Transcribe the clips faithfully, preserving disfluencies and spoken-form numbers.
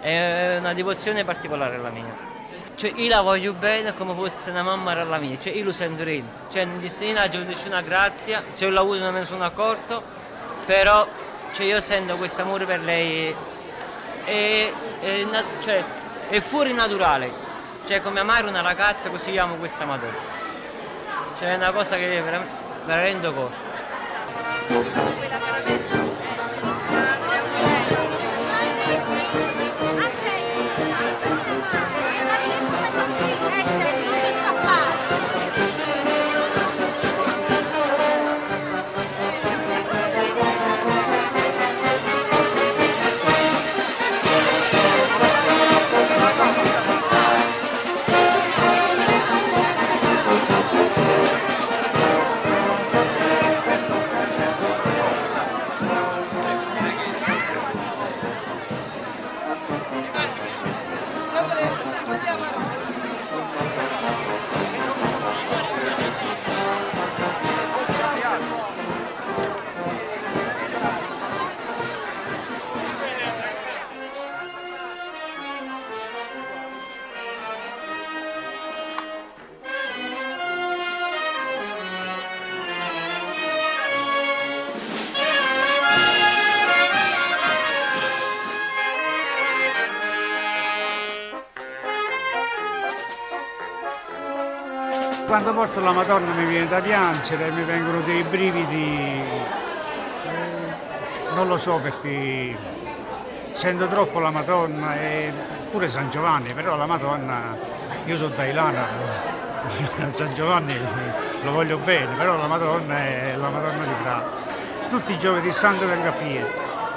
è una devozione particolare la mia. Cioè io la voglio bene come fosse una mamma alla mia, cioè io lo sento rento, cioè non ci non c'è nessuna grazia, se io la avuto non me ne sono accorto, però cioè, io sento questo amore per lei, è, è, cioè, è fuori naturale, cioè come amare una ragazza così io amo questa Madonna, cioè è una cosa che veramente, veramente cosa. Quando porto la Madonna mi viene da piangere, mi vengono dei brividi, eh, non lo so perché sento troppo la Madonna e pure San Giovanni, però la Madonna, io sono tailano, San Giovanni lo voglio bene, però la Madonna è la Madonna di Prato. Tutti i giovedì santo vengo a piedi,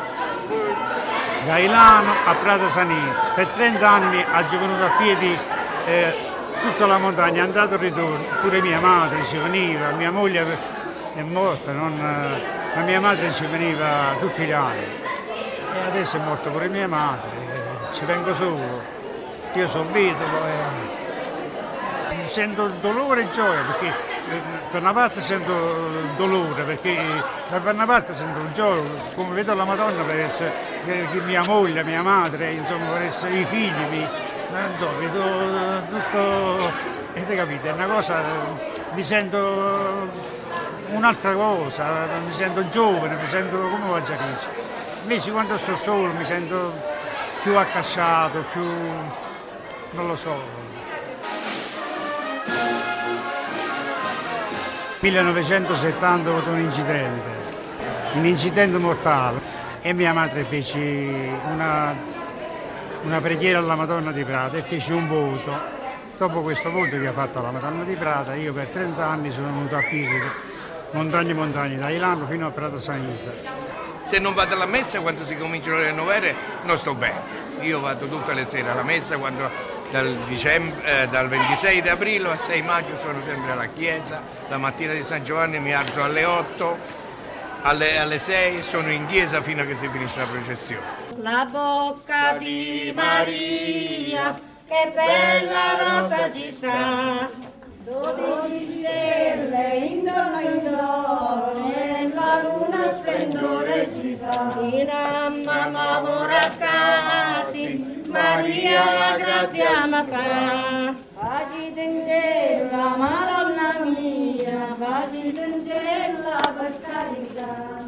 da Ilano a Prato Sanito, per trenta anni ha venuto a piedi eh, tutta la montagna, è andato e ritorno, pure mia madre ci veniva, mia moglie è morta, non, ma mia madre ci veniva tutti gli anni e adesso è morta pure mia madre, ci vengo solo, io sono vedovo e sento dolore e gioia perché per una parte sento dolore perché per una parte sento gioia, come vedo la Madonna per essere mia moglie, mia madre, insomma per essere i figli. Mi, non so, vedo tutto, avete capito, è una cosa, mi sento un'altra cosa, mi sento giovane, mi sento come voglio dire. Invece quando sto solo mi sento più accasciato, più, non lo so. millenovecentosettanta ho avuto un incidente, un incidente mortale e mia madre fece una una preghiera alla Madonna di Prato e feci un voto. Dopo questo voto che ha fatto la Madonna di Prato, io per trenta anni sono venuto a piedi, montagne e montagne, da Ilano fino a Prato Sanito. Se non vado alla messa quando si cominciano le novere non sto bene. Io vado tutte le sere alla messa quando dal, dicembre, eh, dal ventisei di aprile al sei maggio sono sempre alla chiesa, la mattina di San Giovanni mi alzo alle otto. Alle, alle sei sono in chiesa fino a che si finisce la processione. La bocca di Maria, che bella rosa ci sta, dodici stelle intorno intorno e la luna splendore ci fa. In mamma mora casi, Maria la grazia ma fa. Facci d'angela, Madonna mia, facci d'angela per carità.